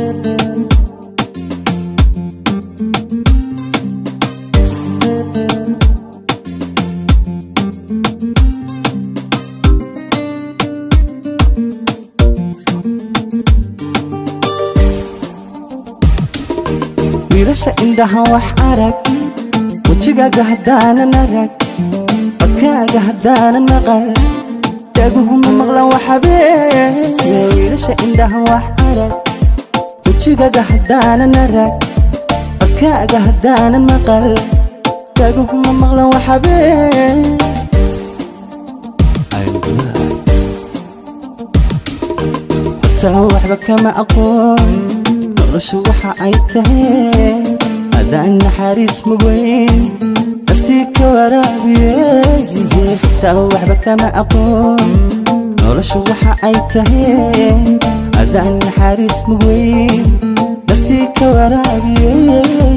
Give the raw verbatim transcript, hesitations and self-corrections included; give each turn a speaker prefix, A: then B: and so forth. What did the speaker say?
A: wiilasha indhaha wax arag wajigaaga haddaanan arag codkaaga haddaanan maqal dhaguhuma maqlan waxabeen wiilasha indhaha wax arag wajigaaga haddaanan arag codkaaga haddaanan maqal dhaguhuma maqlan waxabeen horta waxba kama aqoon noloshu waxa ay tahay adaan naxariis muweyn naftii ka waraabiye taa waxba kama aqoon noloshu waxa ay tahay adaan naxariis muweyn naftii ka waraabiye